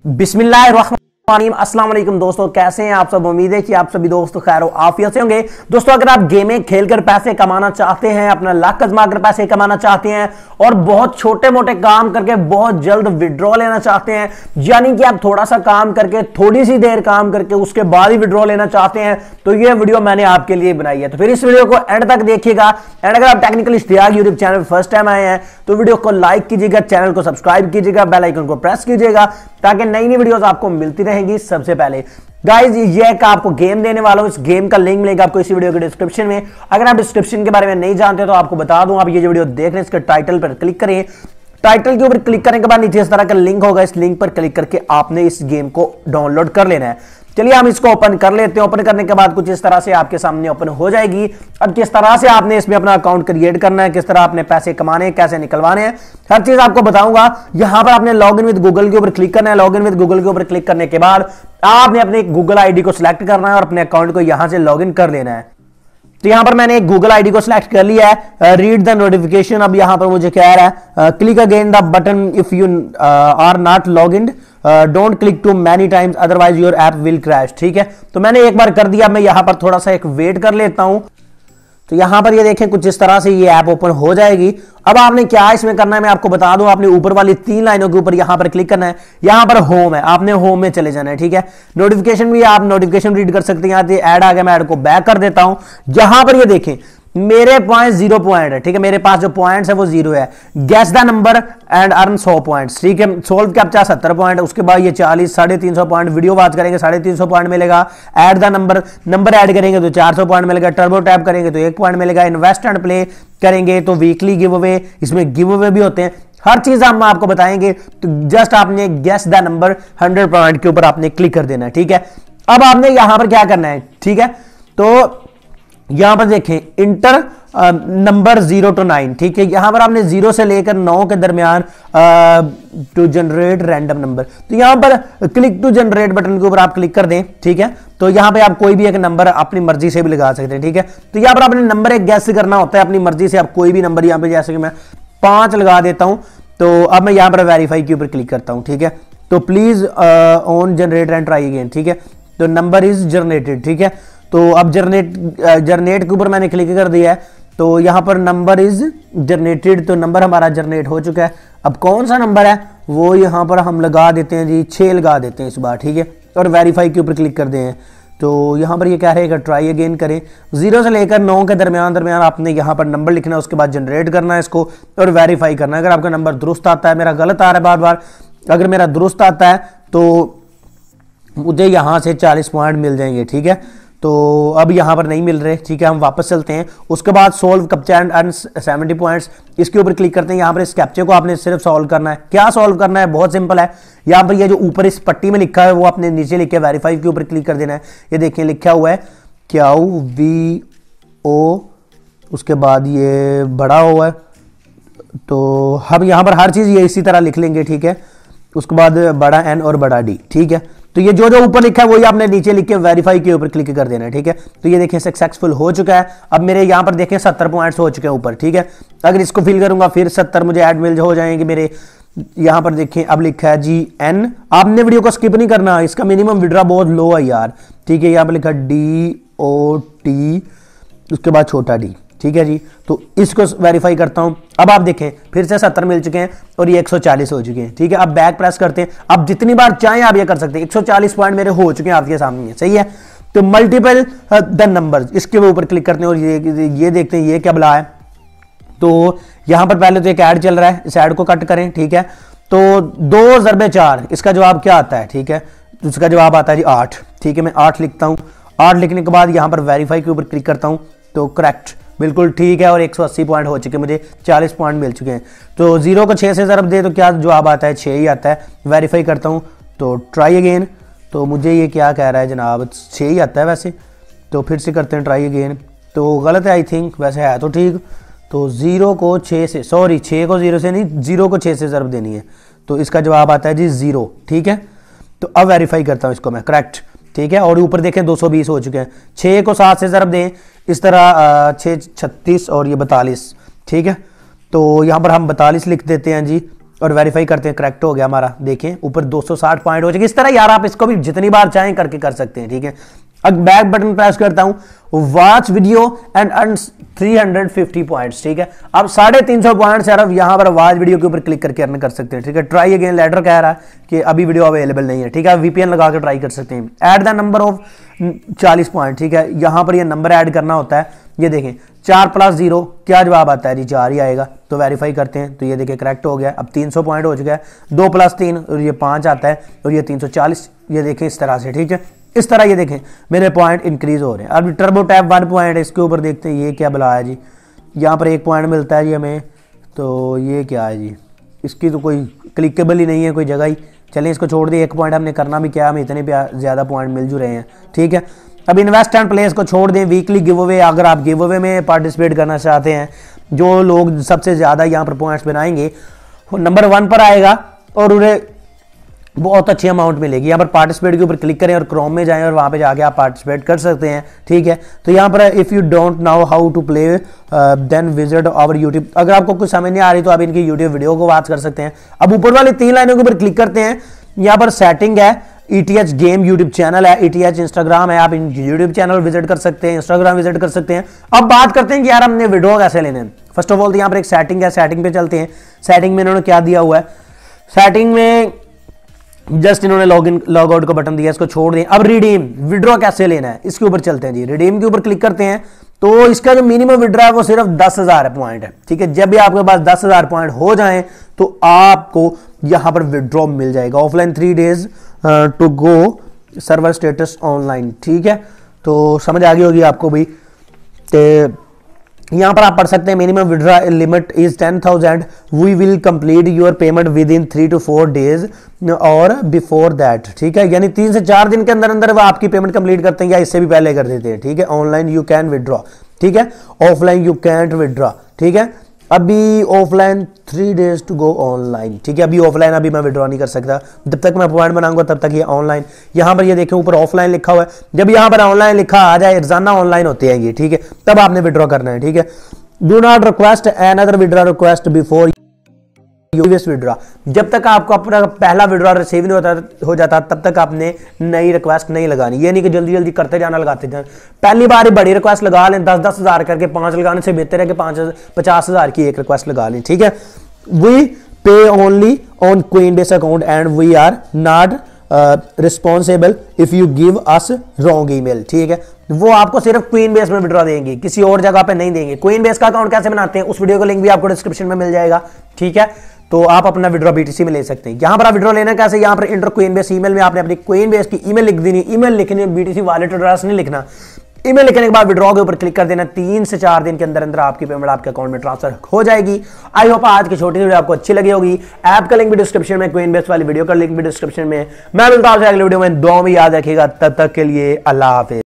बिस्मिल्लाहिर्रहमानिर्रहीम। अस्सलाम वालेकुम दोस्तों, कैसे हैं आप सब। उम्मीद है कि आप सभी दोस्तों खैर आफियत से होंगे। दोस्तों अगर आप गेमें खेलकर पैसे कमाना चाहते हैं, अपना लाख आजमा कर पैसे कमाना चाहते हैं और बहुत छोटे मोटे काम करके बहुत जल्द विड्रॉ लेना चाहते हैं, यानी कि आप थोड़ा सा काम करके थोड़ी सी देर काम करके उसके बाद ही विड्रॉ लेना चाहते हैं, तो ये वीडियो मैंने आपके लिए बनाई है। तो फिर इस वीडियो को एंड तक देखिएगा। एंड अगर आप technical Ishtiyaq YouTube channel first time आए हैं तो वीडियो को लाइक कीजिएगा, चैनल को सब्सक्राइब कीजिएगा, बेल आइकन को प्रेस कीजिएगा ताकि नई नई वीडियोस आपको मिलती रहेंगी सबसे पहले। गाइस ये एक आपको गेम देने वाला हूं, इस गेम का लिंक मिलेगा आपको इसी वीडियो के डिस्क्रिप्शन में। अगर आप डिस्क्रिप्शन के बारे में नहीं जानते तो आपको बता दूं, आप ये जो वीडियो देख रहे हैं इसके टाइटल पर क्लिक करें। टाइटल के ऊपर क्लिक करने के बाद नीचे इस तरह का लिंक होगा, इस लिंक पर क्लिक करके आपने इस गेम को डाउनलोड कर लेना है। चलिए हम इसको ओपन कर लेते हैं। ओपन करने के बाद कुछ इस तरह से आपके सामने ओपन हो जाएगी। अब किस तरह से आपने इसमें अपना अकाउंट क्रिएट करना है, किस तरह आपने पैसे कमाने हैं, कैसे निकलवाने हैं, हर चीज आपको बताऊंगा। यहां पर आपने लॉगिन विद गूगल के ऊपर क्लिक करना है। लॉगिन विद गूगल के ऊपर क्लिक करने के बाद आपने अपने गूगल आईडी को सिलेक्ट करना है और अपने अकाउंट को यहां से लॉगिन कर लेना है। तो यहां पर मैंने एक गूगल आईडी को सिलेक्ट कर लिया है। रीड द नोटिफिकेशन, अब यहां पर मुझे कह रहा है click again the button if you are not log in, don't click too many times otherwise your app will crash. ठीक है, तो मैंने एक बार कर दिया। मैं यहां पर थोड़ा सा एक वेट कर लेता हूं। तो यहां पर ये देखें कुछ इस तरह से ये ऐप ओपन हो जाएगी। अब आपने क्या इसमें करना है मैं आपको बता दूं। आपने ऊपर वाली 3 लाइनों के ऊपर यहां पर क्लिक करना है। यहां पर होम है, आपने होम में चले जाना है। ठीक है, नोटिफिकेशन भी आप नोटिफिकेशन रीड कर सकते हैं। यहाँ ऐड आ गया, मैं ऐड को बैक कर देता हूं। यहां पर ये देखें मेरे पॉइंट 0 पॉइंट है। ठीक है, मेरे पास जो पॉइंट्स है वो 0 है। Guess the number and earn 100 points. ठीक है, सोल्व कैप्चा 70 पॉइंट, उसके बाद ये 40 350 पॉइंट, वीडियो वॉच करेंगे 350 पॉइंट मिलेगा। ऐड द नंबर ऐड करेंगे तो 400 पॉइंट मिलेगा। टर्बो टैप करेंगे तो 1 पॉइंट मिलेगा। इन्वेस्ट एंड प्ले करेंगे तो वीकली गिव अवे, इसमें गिव अवे भी होते हैं। हर चीज हम आपको बताएंगे। तो जस्ट आपने गेस द नंबर 100 पॉइंट के ऊपर आपने क्लिक कर देना है। ठीक है, अब आपने यहां पर क्या करना है। ठीक है, तो यहां पर देखें इंटर नंबर 0 to 9। ठीक है, यहां पर आपने 0 से लेकर 9 के दरमियान टू जनरेट रैंडम नंबर। तो यहां पर क्लिक टू जनरेट बटन के ऊपर आप क्लिक कर दें। ठीक है, तो यहां पे आप कोई भी एक नंबर अपनी मर्जी से भी लगा सकते हैं। ठीक है, तो यहां पर आपने नंबर एक गैस करना होता है अपनी मर्जी से। आप कोई भी नंबर यहां पे, जैसे कि मैं 5 लगा देता हूं। तो अब मैं यहां पर वेरीफाई के ऊपर क्लिक करता हूं। ठीक है, तो please on generate and try again. ठीक है, तो नंबर इज जनरेटेड। ठीक है, तो अब जनरेट के ऊपर मैंने क्लिक कर दिया है। तो यहां पर नंबर इज जनरेटेड, तो नंबर हमारा जनरेट हो चुका है। अब कौन सा नंबर है वो यहां पर हम लगा देते हैं जी, 6 लगा देते हैं इस बार। ठीक है, और वेरीफाई के ऊपर क्लिक कर दें। तो यहां पर ये क्या रहेगा, ट्राई अगेन करें। 0 से लेकर 9 के दरमियान आपने यहां पर नंबर लिखना है, उसके बाद जनरेट करना है इसको और वेरीफाई करना है। अगर आपका नंबर दुरुस्त आता है, मेरा गलत आ रहा है बार बार, अगर मेरा दुरुस्त आता है तो मुझे यहां से 40 पॉइंट मिल जाएंगे। ठीक है, तो अब यहां पर नहीं मिल रहे। ठीक है, हम वापस चलते हैं। उसके बाद solve captcha and earn 70 points, इसके ऊपर क्लिक करते हैं। यहां पर इस कैप्चे को आपने सिर्फ सॉल्व करना है। क्या सॉल्व करना है, बहुत सिंपल है। यहां पर ये जो ऊपर इस पट्टी में लिखा है वो आपने नीचे लिखे वेरीफाई के ऊपर क्लिक कर देना है। ये देखिए लिखा हुआ है QVO, उसके बाद ये बड़ा हुआ है। तो हम यहां पर हर चीज ये इसी तरह लिख लेंगे। ठीक है, उसके बाद बड़ा N और बड़ा D। ठीक है, तो ये जो जो ऊपर लिखा है वही आपने नीचे लिख के वेरीफाई के ऊपर क्लिक कर देना है। ठीक है, तो ये देखिए सक्सेसफुल हो चुका है। अब मेरे यहां पर देखें 70 पॉइंट्स हो चुके हैं ऊपर। ठीक है, अगर इसको फिल करूंगा फिर 70 मुझे ऐड मिल हो जाएंगे मेरे। यहां पर देखें अब लिखा है GN। आपने वीडियो को स्किप नहीं करना, इसका मिनिमम विड्रॉ बहुत लो है यार। ठीक है, यहां पर लिखा DOT, उसके बाद छोटा D। ठीक है जी, तो इसको वेरीफाई करता हूं। अब आप देखें फिर से 70 मिल चुके हैं और ये 140 हो चुके हैं। ठीक है, अब बैक प्रेस करते हैं। अब जितनी बार चाहें आप ये कर सकते हैं। 140 पॉइंट मेरे हो चुके हैं आपके सामने। सही है, तो मल्टीपल द नंबर, इसके ऊपर क्लिक करते हैं और ये देखते हैं ये क्या बुला है। तो यहां पर पहले तो एक ऐड चल रहा है, इस ऐड को कट करें। ठीक है, तो 2 × 4 इसका जवाब क्या आता है। ठीक है, तो इसका जवाब आता है जी 8। ठीक है, मैं 8 लिखता हूं। 8 लिखने के बाद यहां पर वेरीफाई के ऊपर क्लिक करता हूं। तो करेक्ट, बिल्कुल ठीक है, और 180 पॉइंट हो चुके, मुझे 40 पॉइंट मिल चुके हैं। तो 0 को 6 से ज़रब दे तो क्या जवाब आता है, 6 ही आता है। वेरीफाई करता हूँ तो ट्राई अगेन, तो मुझे ये क्या कह रहा है जनाब, 6 ही आता है वैसे। तो फिर से करते हैं ट्राई अगेन, तो गलत है आई थिंक, वैसे है तो ठीक। तो 0 को 6 से, सॉरी 6 को 0 से नहीं, 0 को 6 से ज़रब देनी है। तो इसका जवाब आता है जी 0। ठीक है, तो अब वेरीफाई करता हूँ इसको मैं, करेक्ट। ठीक है, और ऊपर देखें 220 हो चुके हैं। 6 को 7 से ज़रब दें, इस तरह 6 36 और ये 42। ठीक है, तो यहाँ पर हम 42 लिख देते हैं जी। और वेरीफाई करते हैं, करेक्ट हो गया हमारा। देखें ऊपर 260 पॉइंट हो जाएगी। इस तरह यार आप इसको भी जितनी बार चाहें करके कर सकते हैं, ठीक है। अब बैक बटन प्रेस करता हूं, watch video and earn 350 points, ठीक है। अब 350 पॉइंट्स यार अब यहां पर वॉच वीडियो के ऊपर क्लिक करके अर्न कर सकते हैं, ठीक है। ट्राई अगेन लेटर कह रहा है कि अभी वीडियो अवेलेबल नहीं है, ठीक है। वीपीएन लगा के ट्राई कर सकते हैं। Add the number of 40 point, ठीक है। यहां पर ये नंबर ऐड करना होता है। ये देखें 4 + 0 क्या जवाब आता है जी, 4 ही आएगा। तो वेरीफाई करते हैं, तो ये देखिए करेक्ट हो गया। अब 300 पॉइंट हो चुका है। 2 + 3 और ये 5 आता है और ये 340। ये देखें इस तरह से, ठीक है। इस तरह ये देखें मेरे पॉइंट इंक्रीज हो रहे हैं। अब टर्बो टैप 1 पॉइंट, इसके ऊपर देखते हैं ये क्या बुला है जी। यहाँ पर 1 पॉइंट मिलता है जी हमें, तो ये क्या है जी, इसकी तो कोई क्लिकेबल ही नहीं है कोई जगह ही। चलें इसको छोड़ दिए। 1 पॉइंट हमने करना भी क्या, हमें इतने ज़्यादा पॉइंट मिल जू रहे हैं, ठीक है। अब इन्वेस्ट एंड प्लेस को छोड़ दें। वीकली गिव अवे, अगर आप गिव अवे में पार्टिसिपेट करना चाहते हैं, जो लोग सबसे ज़्यादा यहाँ पर पॉइंट्स बनाएंगे नंबर 1 पर आएगा और उन्हें बहुत अच्छी अमाउंट मिलेगी। यहाँ पर पार्टिसिपेट के ऊपर क्लिक करें और क्रोम में जाएं और वहाँ पे जाके आप पार्टिसिपेट कर सकते हैं, ठीक है। तो यहाँ पर if you don't know how to play then visit our YouTube. अगर आपको कुछ समझ नहीं आ रही तो आप इनकी यूट्यूब वीडियो को वॉच कर सकते हैं। अब ऊपर वाली 3 लाइनों के ऊपर क्लिक करते हैं। यहाँ पर सेटिंग है, ETH गेम यूट्यूब चैनल है, ETH इंस्टाग्राम है। आप इन यूट्यूब चैनल विजिट कर सकते हैं, इंस्टाग्राम विजिट कर सकते हैं। अब बात करते हैं कि यार हमने विड्रॉ कैसे लेने हैं। फर्स्ट ऑफ ऑल तो यहाँ पर एक सेटिंग है, सेटिंग पे चलते हैं। सेटिंग में इन्होंने क्या दिया हुआ है, सेटिंग में जस्ट इन्होंने लॉग आउट का बटन दिया, इसको छोड़ दें। अब रिडीम विड्रॉ कैसे लेना है इसके ऊपर चलते हैं जी। रिडीम के ऊपर क्लिक करते हैं तो इसका जो मिनिमम विड्रॉ है वो सिर्फ 10,000 पॉइंट है, ठीक है। जब भी आपके पास 10,000 पॉइंट हो जाएं तो आपको यहां पर विड्रॉ मिल जाएगा। Offline 3 days to go, server status online, ठीक है। तो समझ आ गई होगी आपको भी। तो यहां पर आप पढ़ सकते हैं minimum withdraw limit is 10,000। We will complete your payment within 3 to 4 days और बिफोर दैट, ठीक है। यानी 3 से 4 दिन के अंदर अंदर वो आपकी पेमेंट कंप्लीट करते हैं या इससे भी पहले कर देते हैं, ठीक है। ऑनलाइन यू कैन विड्रॉ, ठीक है। ऑफलाइन यू कैंट विड्रॉ, ठीक है। अभी offline 3 days to go online, ठीक है। अभी ऑफलाइन अभी मैं विड्रॉ नहीं कर सकता, जब तक मैं पॉइंट बनाऊंगा तब तक ये ऑनलाइन। यहां पर ये देखें ऊपर ऑफलाइन लिखा हुआ है। जब यहां पर ऑनलाइन लिखा आ जाए, रोजाना ऑनलाइन होते हैं ये, ठीक है, तब आपने विड्रॉ करना है, ठीक है। Do not request another withdraw request before withdraw. जब तक आपको अपना पहला विड्रॉ रिसीव नहीं हो जाता तब तक आपने नई रिक्वेस्ट नहीं लगानी। ये नहीं कि जल्दी जल्दी करते जाना, लगाते जाना। पहली बार ही बड़ी रिक्वेस्ट लगा लें, 10-10 हज़ार करके 5 लगाने से बेहतर है कि 50,000 की एक रिक्वेस्ट लगा लें, ठीक है। We pay only on Coinbase account and we are not responsible if you give us wrong email, ठीक है। वो आपको सिर्फ Coinbase में विड्रॉ देंगे, किसी और जगह पे नहीं देंगे। Coinbase का अकाउंट कैसे बनाते हैं उस वीडियो का लिंक भी आपको डिस्क्रिप्शन में मिल जाएगा, ठीक है। तो आप अपना विड्रॉ BTC में ले सकते हैं। यहां पर आप विड्रॉ लेना कैसे, यहां पर इंटर Coinbase ईमेल में आपने अपनी Coinbase की ईमेल लिख देनी। ईमेल लिखनी है, BTC वॉलेट एड्रेस नहीं लिखना। ईमेल लिखने के बाद विड्रॉ के ऊपर क्लिक कर देना। 3 से 4 दिन के अंदर अंदर आपकी पेमेंट आपके अकाउंट में ट्रांसफर हो जाएगी। आई होप आज की छोटी वीडियो आपको अच्छी लगी होगी। ऐप का लिंक भी डिस्क्रिप्शन में, Coinbase वाली वीडियो का लिंक भी डिस्क्रिप्शन में। मैं मिलता हूं अगले वीडियो में। दुआ में याद रखिएगा। तब तक के लिए अल्लाह हाफिज।